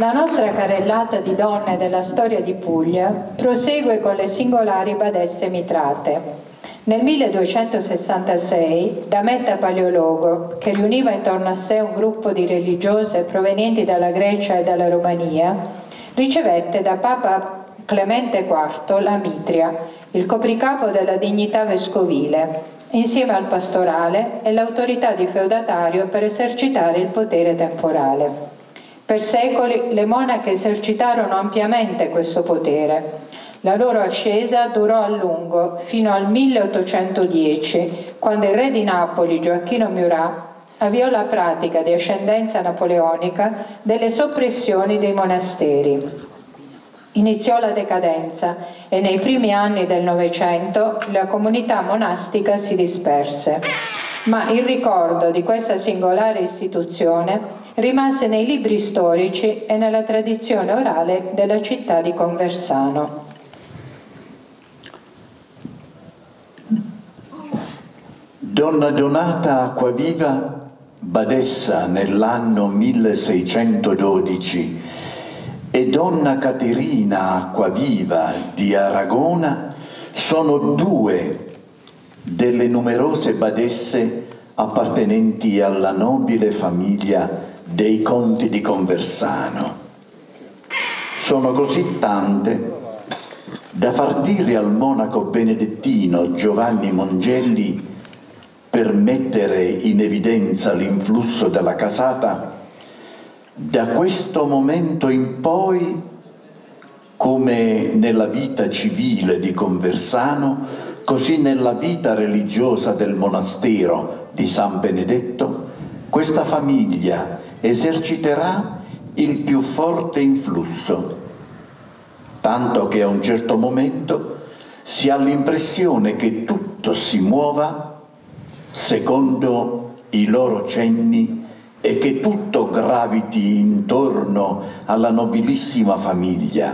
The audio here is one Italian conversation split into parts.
La nostra carrellata di donne della storia di Puglia prosegue con le singolari badesse mitrate. Nel 1266 Dametta Paleologo, che riuniva intorno a sé un gruppo di religiose provenienti dalla Grecia e dalla Romania, ricevette da Papa Clemente IV la mitria, il copricapo della dignità vescovile, insieme al pastorale e l'autorità di feudatario per esercitare il potere temporale. Per secoli le monache esercitarono ampiamente questo potere. La loro ascesa durò a lungo, fino al 1810, quando il re di Napoli, Gioacchino Murat, avviò la pratica di ascendenza napoleonica delle soppressioni dei monasteri. Iniziò la decadenza e nei primi anni del Novecento la comunità monastica si disperse. Ma il ricordo di questa singolare istituzione rimase nei libri storici e nella tradizione orale della città di Conversano. Donna Donata Acquaviva, badessa nell'anno 1612, e donna Caterina Acquaviva di Aragona sono due delle numerose badesse appartenenti alla nobile famiglia dei conti di Conversano. Sono così tante da far dire al monaco benedettino Giovanni Mongelli, per mettere in evidenza l'influsso della casata: da questo momento in poi, come nella vita civile di Conversano, così nella vita religiosa del monastero di San Benedetto, questa famiglia eserciterà il più forte influsso, tanto che a un certo momento si ha l'impressione che tutto si muova secondo i loro cenni e che tutto graviti intorno alla nobilissima famiglia.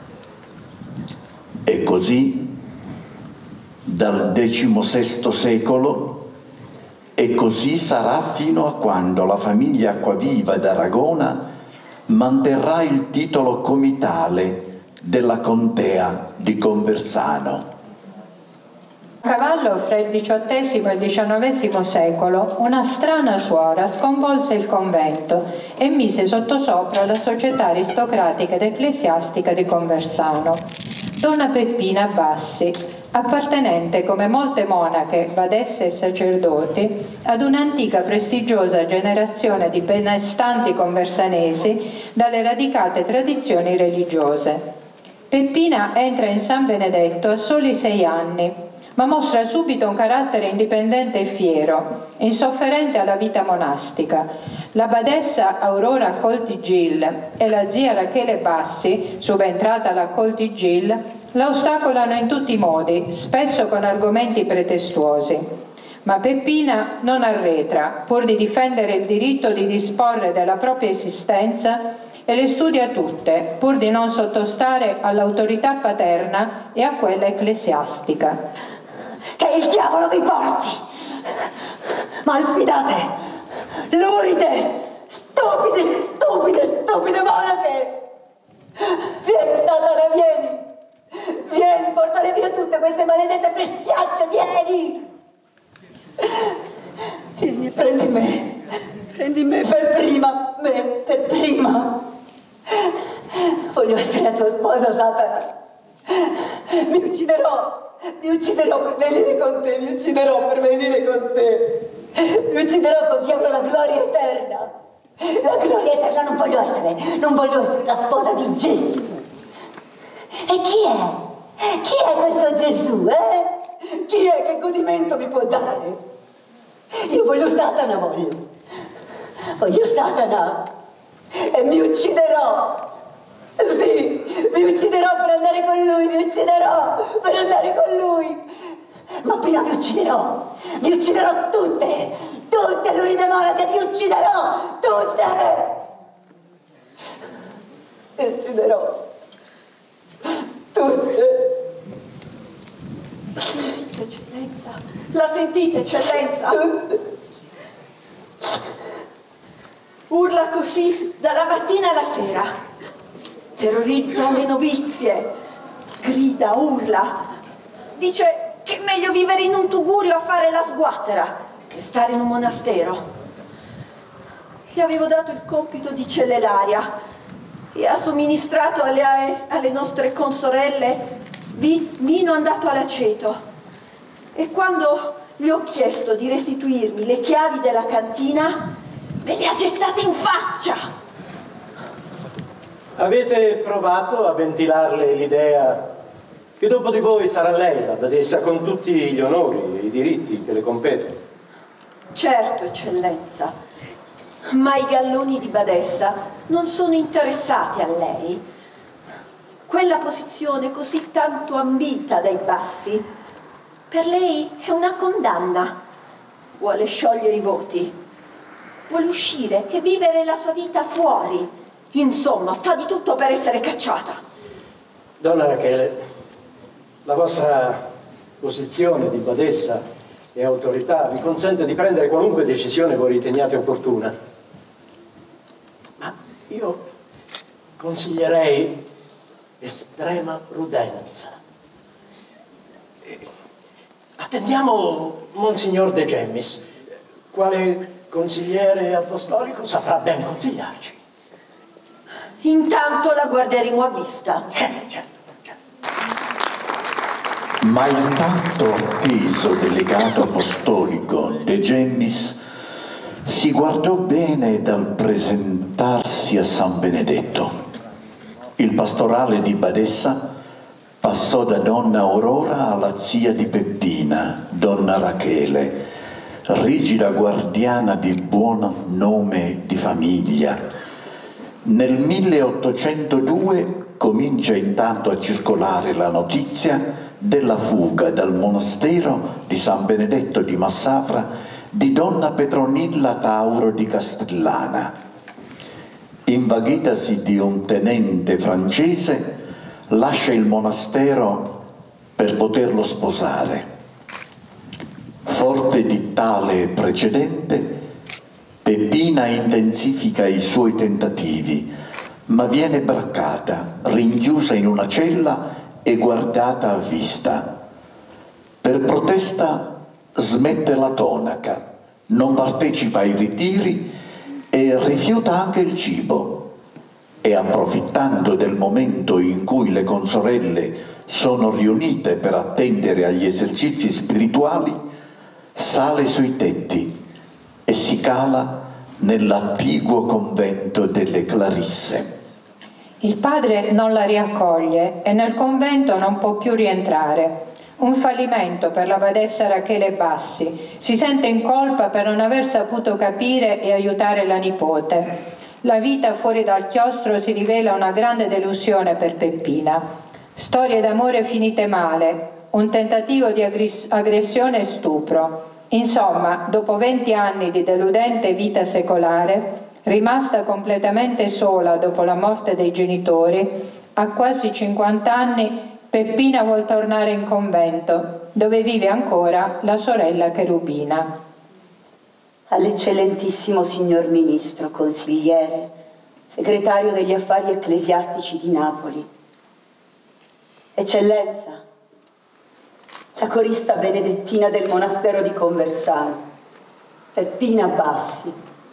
E così dal XVI secolo, e così sarà fino a quando la famiglia Acquaviva d'Aragona manterrà il titolo comitale della contea di Conversano. A cavallo fra il XVIII e il XIX secolo, una strana suora sconvolse il convento e mise sottosopra la società aristocratica ed ecclesiastica di Conversano. Donna Peppina Bassi, appartenente come molte monache, badesse e sacerdoti ad un'antica prestigiosa generazione di benestanti conversanesi dalle radicate tradizioni religiose. Peppina entra in San Benedetto a soli 6 anni, ma mostra subito un carattere indipendente e fiero, insofferente alla vita monastica. La badessa Aurora Coltigil e la zia Rachele Bassi, subentrata alla Coltigil, la ostacolano in tutti i modi, spesso con argomenti pretestuosi. Ma Peppina non arretra, pur di difendere il diritto di disporre della propria esistenza, e le studia tutte, pur di non sottostare all'autorità paterna e a quella ecclesiastica. Che il diavolo vi porti! Malfidate, luride, stupide monache! Vieni, Satana, vieni! Vieni, portale via tutte queste maledette bestiacce, vieni! Vieni, prendi me per prima. Voglio essere la tua sposa, Satana. Mi ucciderò per venire con te, mi ucciderò così avrò la gloria eterna. La gloria eterna non voglio essere la sposa di Gesù. E chi è? Chi è questo Gesù, Chi è? Che godimento mi può dare? Io voglio Satana, voglio Satana e mi ucciderò. Sì, mi ucciderò per andare con lui, ma prima vi ucciderò tutte, luride monache, vi ucciderò tutte. Eccellenza, la sentite, eccellenza? Urla così dalla mattina alla sera. terrorizza le novizie, grida, urla, dice che è meglio vivere in un tugurio a fare la sguattera che stare in un monastero. Gli avevo dato il compito di cellelaria e ha somministrato alle nostre consorelle vino andato all'aceto. E quando gli ho chiesto di restituirmi le chiavi della cantina, me le ha gettate in faccia. Avete provato a ventilarle l'idea che dopo di voi sarà lei la badessa con tutti gli onori e i diritti che le competono? Certo, eccellenza, ma i galloni di badessa non sono interessati a lei. Quella posizione così tanto ambita dai bassi, per lei è una condanna. Vuole sciogliere i voti, vuole uscire e vivere la sua vita fuori. Insomma, fa di tutto per essere cacciata. Donna Rachele, la vostra posizione di badessa e autorità vi consente di prendere qualunque decisione voi riteniate opportuna. Ma io consiglierei estrema prudenza. Attendiamo Monsignor De Gemmis, quale consigliere apostolico saprà ben consigliarci. Intanto la guarderemo a vista. Certo. Ma il tanto atteso delegato apostolico De Gemmis si guardò bene dal presentarsi a San Benedetto. Il pastorale di badessa passò da donna Aurora alla zia di Peppina, donna Rachele, rigida guardiana di buon nome di famiglia. Nel 1802 comincia intanto a circolare la notizia della fuga dal monastero di San Benedetto di Massafra di donna Petronilla Tauro di Castellana. Invaghitasi di un tenente francese, lascia il monastero per poterlo sposare. Forte di tale precedente, Peppina intensifica i suoi tentativi, ma viene braccata, rinchiusa in una cella e guardata a vista. Per protesta smette la tonaca, non partecipa ai ritiri e rifiuta anche il cibo. E approfittando del momento in cui le consorelle sono riunite per attendere agli esercizi spirituali, sale sui tetti e si cala nell'attiguo convento delle Clarisse. Il padre non la riaccoglie e nel convento non può più rientrare. Un fallimento per la badessa Rachele Bassi. Si sente in colpa per non aver saputo capire e aiutare la nipote. La vita fuori dal chiostro si rivela una grande delusione per Peppina. Storie d'amore finite male, un tentativo di aggressione e stupro. Insomma, dopo 20 anni di deludente vita secolare, rimasta completamente sola dopo la morte dei genitori, a quasi 50 anni Peppina vuol tornare in convento, dove vive ancora la sorella Cherubina. All'eccellentissimo signor Ministro, consigliere, segretario degli affari ecclesiastici di Napoli. Eccellenza, la corista benedettina del monastero di Conversano, Peppina Bassi,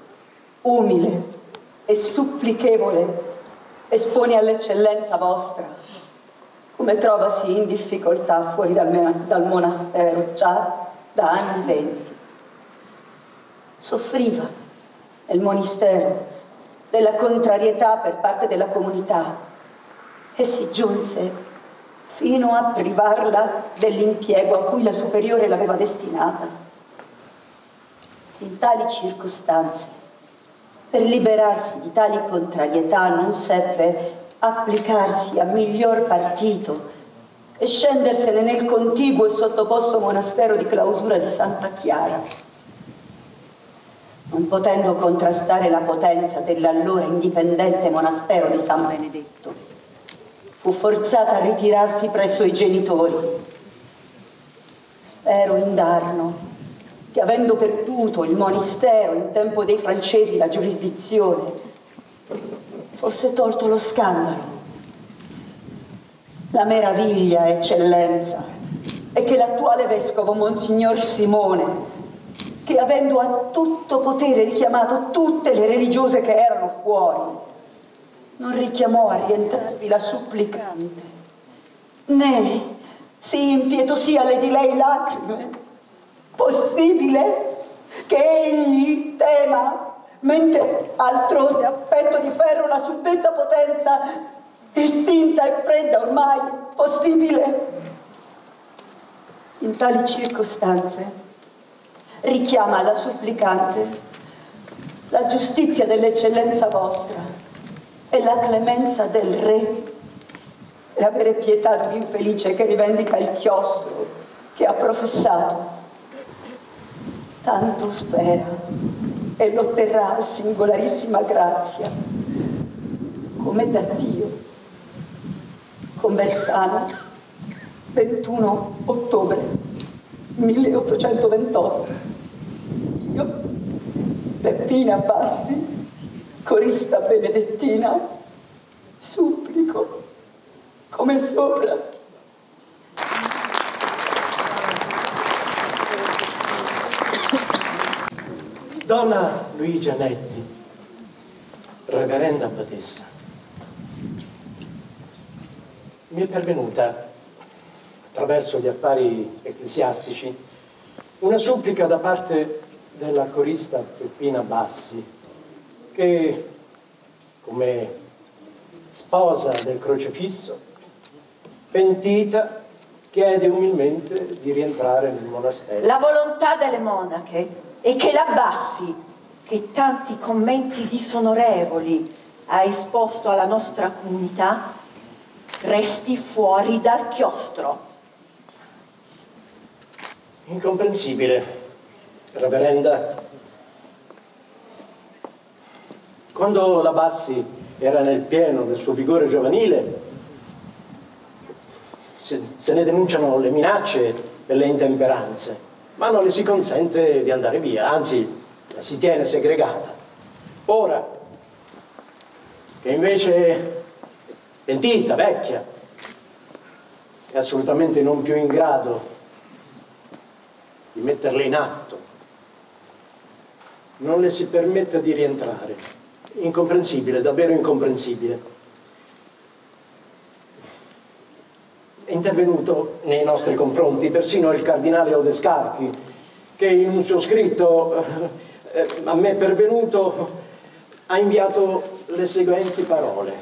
umile e supplichevole, espone all'eccellenza vostra come trovasi in difficoltà fuori dal monastero già da anni 20. Soffriva nel monastero della contrarietà per parte della comunità e si giunse fino a privarla dell'impiego a cui la superiore l'aveva destinata. In tali circostanze, per liberarsi di tali contrarietà, non seppe applicarsi a miglior partito e scendersene nel contiguo e sottoposto monastero di clausura di Santa Chiara. Non potendo contrastare la potenza dell'allora indipendente monastero di San Benedetto, fu forzata a ritirarsi presso i genitori. Spero indarno che, avendo perduto il monastero in tempo dei francesi la giurisdizione, fosse tolto lo scandalo La meraviglia, eccellenza, è che l'attuale vescovo Monsignor Simone, che avendo a tutto potere richiamato tutte le religiose che erano fuori, non richiamò a rientrarvi la supplicante, né si impietosì alle di lei lacrime. Possibile che egli tema, mentre altrove a petto di ferro la suddetta potenza estinta e fredda ormai? Possibile? In tali circostanze richiama alla supplicante la giustizia dell'eccellenza vostra e la clemenza del re per avere pietà di un infelice che rivendica il chiostro che ha professato. Tanto spera e l'otterrà a singolarissima grazia, come da Dio. Conversano, 21 ottobre 1828. Io, Peppina Bassi, corista benedettina, supplico come sopra. Donna Luigia Netti, reverenda abbadessa, mi è pervenuta, attraverso gli affari ecclesiastici, una supplica da parte della corista Peppina Bassi, che, come sposa del crocefisso, pentita, chiede umilmente di rientrare nel monastero. La volontà delle monache è che la Bassi, che tanti commenti disonorevoli ha esposto alla nostra comunità, resti fuori dal chiostro. Incomprensibile, reverenda. Quando la Bassi era nel pieno del suo vigore giovanile, se ne denunciano le minacce e le intemperanze, ma non le si consente di andare via, anzi la si tiene segregata. Ora, che invece è pentita, vecchia, è assolutamente non più in grado di metterle in atto, non le si permette di rientrare. Incomprensibile, davvero incomprensibile. È intervenuto nei nostri confronti persino il cardinale Odescalchi, che in un suo scritto a me pervenuto ha inviato le seguenti parole.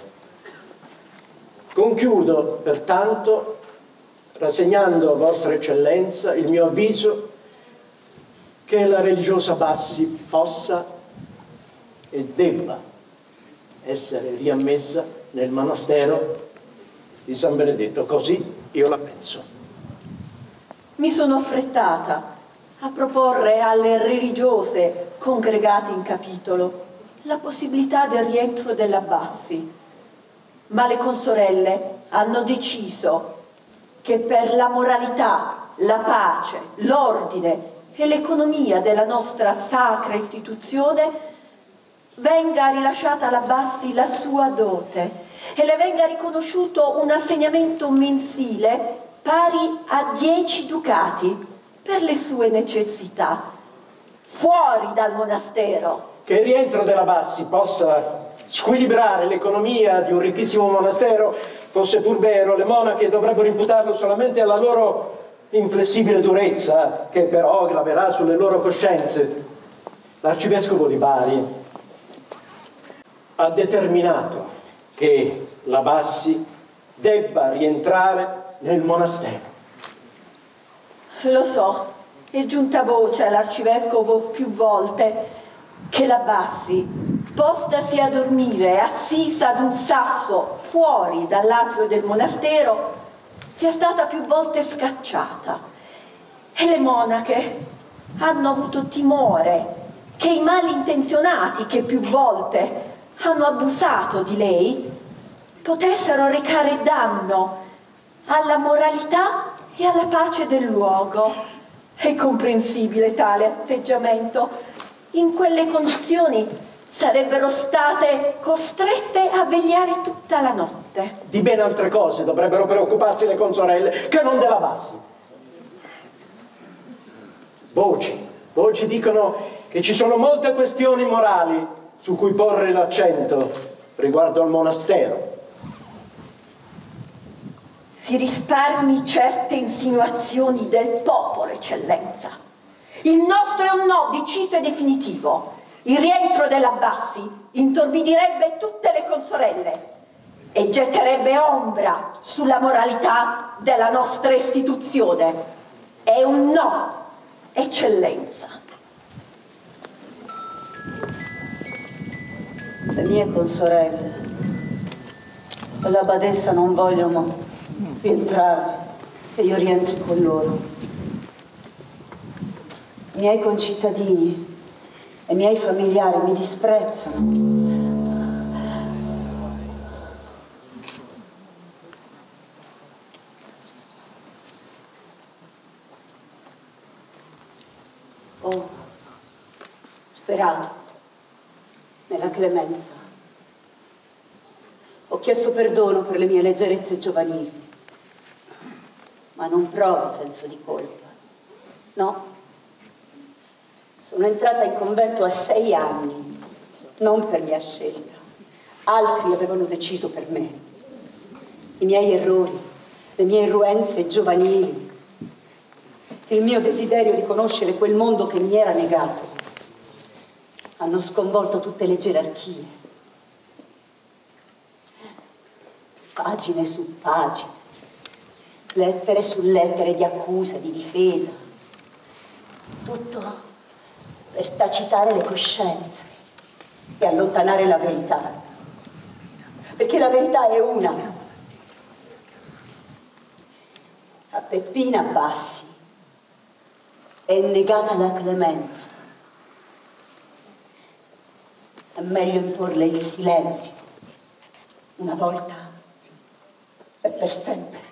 Conchiudo pertanto rassegnando a vostra eccellenza il mio avviso che la religiosa Bassi possa e debba essere riammessa nel monastero di San Benedetto, così io la penso. Mi sono affrettata a proporre alle religiose congregate in capitolo la possibilità del rientro della Bassi, ma le consorelle hanno deciso che per la moralità, la pace, l'ordine e l'economia della nostra sacra istituzione venga rilasciata alla Bassi la sua dote e le venga riconosciuto un assegnamento mensile pari a 10 ducati per le sue necessità, fuori dal monastero. Che il rientro della Bassi possa squilibrare l'economia di un ricchissimo monastero fosse pur vero, le monache dovrebbero imputarlo solamente alla loro inflessibile durezza, che però graverà sulle loro coscienze. L'arcivescovo di Bari ha determinato che la Bassi debba rientrare nel monastero. Lo so, è giunta voce all'arcivescovo più volte che la Bassi, postasi a dormire assisa ad un sasso fuori dall'atrio del monastero, sia stata più volte scacciata, e le monache hanno avuto timore che i malintenzionati che più volte hanno abusato di lei potessero recare danno alla moralità e alla pace del luogo. È comprensibile tale atteggiamento. In quelle condizioni sarebbero state costrette a vegliare tutta la notte. Di ben altre cose dovrebbero preoccuparsi le consorelle che non della Bassi. Voci dicono che ci sono molte questioni morali su cui porre l'accento riguardo al monastero. Si risparmi certe insinuazioni del popolo, eccellenza. Il nostro è un no deciso e definitivo. Il rientro della Bassi intorbidirebbe tutte le consorelle e getterebbe ombra sulla moralità della nostra istituzione. È un no, eccellenza. Le mie consorelle e la badessa non vogliono rientrare, che io rientri con loro. I miei concittadini e i miei familiari mi disprezzano. Ho sperato nella clemenza. Ho chiesto perdono per le mie leggerezze giovanili, ma non provo senso di colpa. No. Sono entrata in convento a 6 anni, non per mia scelta. Altri avevano deciso per me. I miei errori, le mie irruenze giovanili, il mio desiderio di conoscere quel mondo che mi era negato, hanno sconvolto tutte le gerarchie. Pagine su pagine, lettere su lettere di accusa, di difesa. Tutto per tacitare le coscienze e allontanare la verità. Perché la verità è una. A Peppina Bassi è negata la clemenza. È meglio imporle il silenzio, una volta e per sempre.